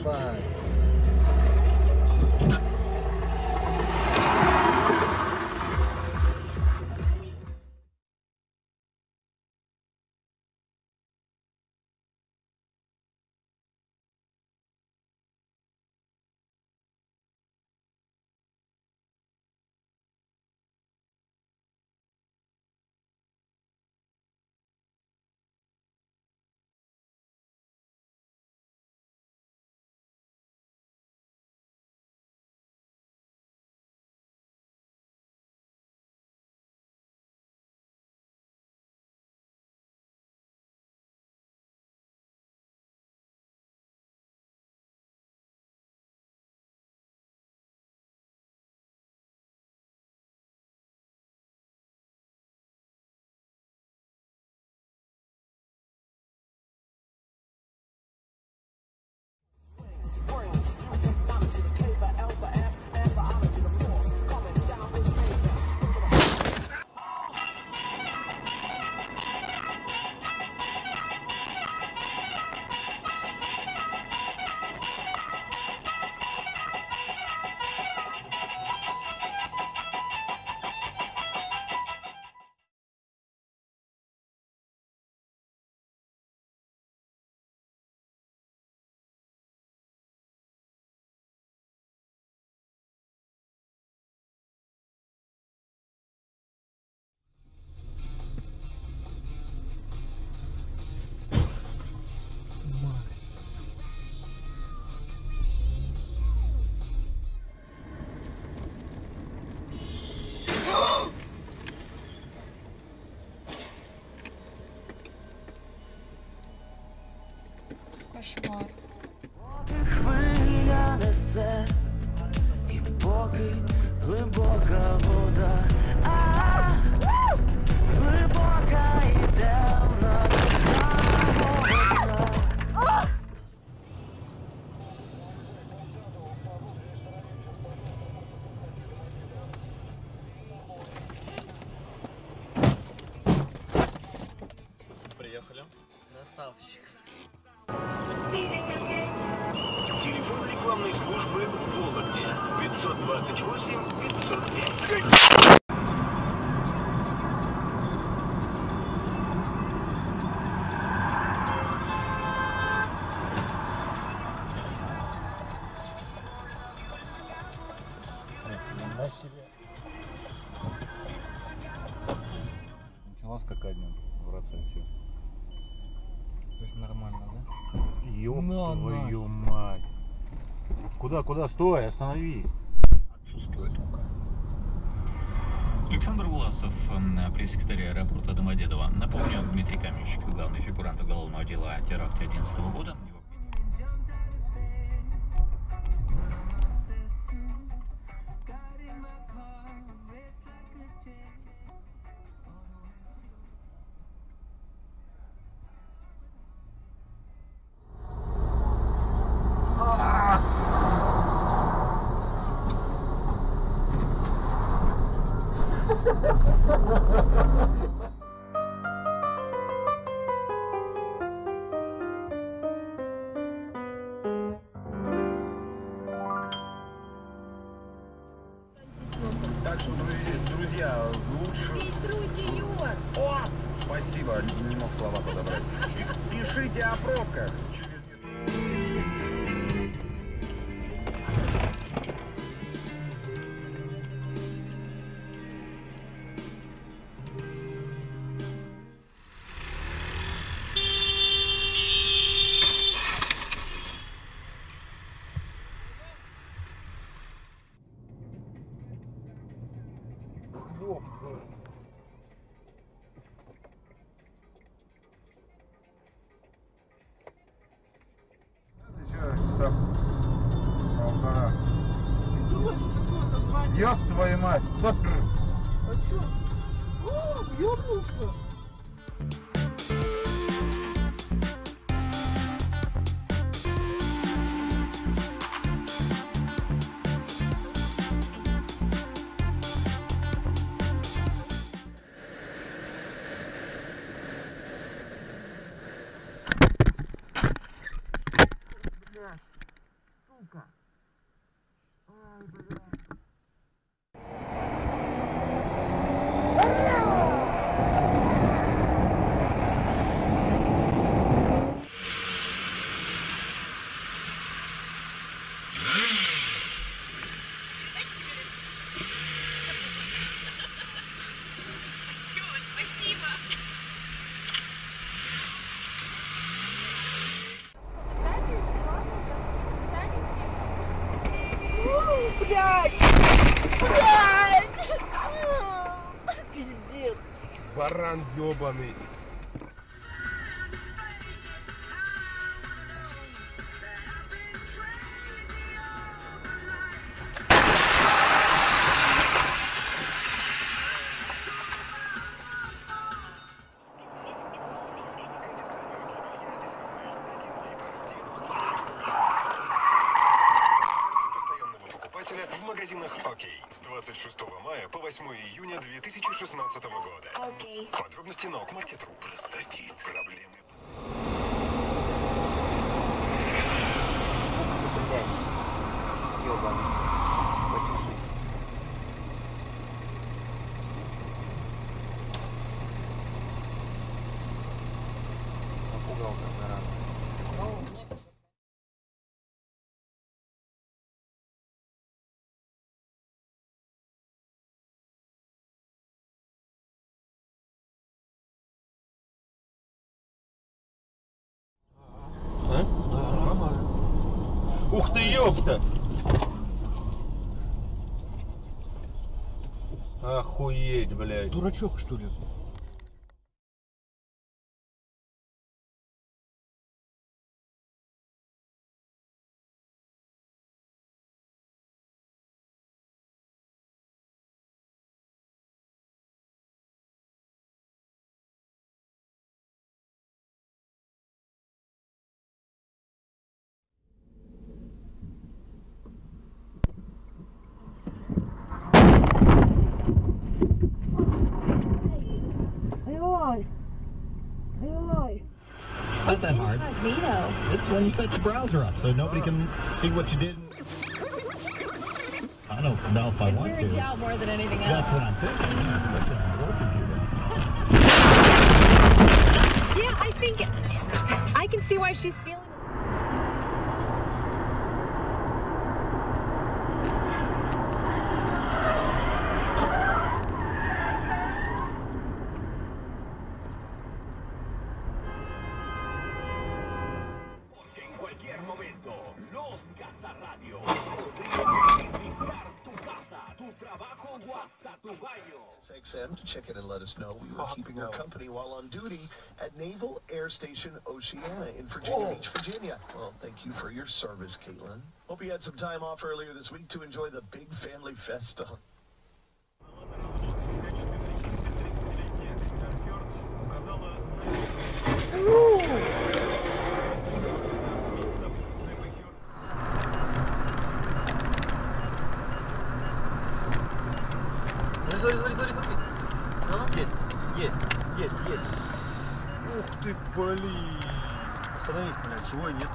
ебать. Кошмар. Хвиля несе, і поки глибока вода, глибока і темна до самого дна. Приехали. Красавчик. Телефон рекламной службы в Вологде 528 505. Начала скакать в рация, все. То есть нормально, да? Ёб твою мать. Куда? Стой, остановись. Александр Власов, пресс-секретарь аэропорта Домодедово. Напомню, Дмитрий Каменщик, главный фигурант уголовного дела о теракте 2011 года. Так что, друзья, лучше... О, спасибо, не мог слова подобрать. Пишите о пробках. Ёб твою мать! Стоп! А чё? О, ёбнулся! сука. Ай, блядь. Блядь! Блядь! Пиздец! Баран ёбаный. В магазинах «Окей» с 26 мая по 8 июня 2016 года. Окей. Подробности на Окмаркет.ру. Простатит. Проблемы. Блять. Ёбаный. Почешись. Напугал как зараза. А? Да, нормально. Ух ты, ёпта! Охуеть, блядь. Дурачок, что ли? It's not that hard. It's when you set your browser up so nobody can see what you did. I don't know if I want to. It weirds you out more than anything else. That's what I'm thinking, especially on a work computer. Yeah, I think I can see why she's feeling. Thanks, Em, to check in and let us know we were keeping her company while on duty at Naval Air Station Oceana in Virginia Beach, Virginia. Well, thank you for your service, Caitlin. Hope you had some time off earlier this week to enjoy the big family festa. Смотри. Есть. Ух ты, блин. Остановись, блядь, чего нет?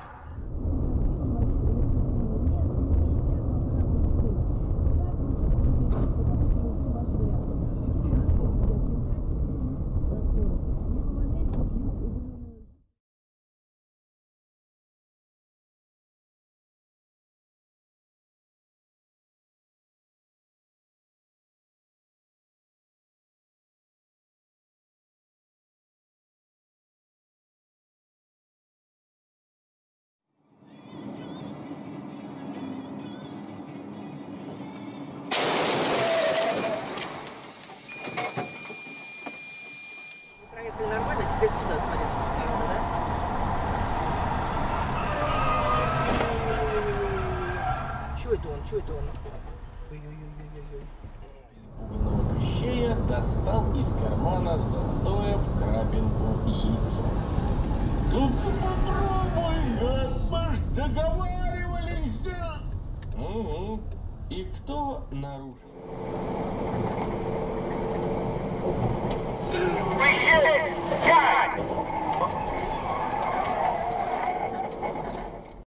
Проехали нормально, теперь сюда смотри. Да? Чего это он? Ой-ой-ой-ой-ой. Перепуганного Кощея достал из кармана золотое в крапинку яйцо. Только попробуй, гад, мы ж договаривались. Угу. И кто нарушил?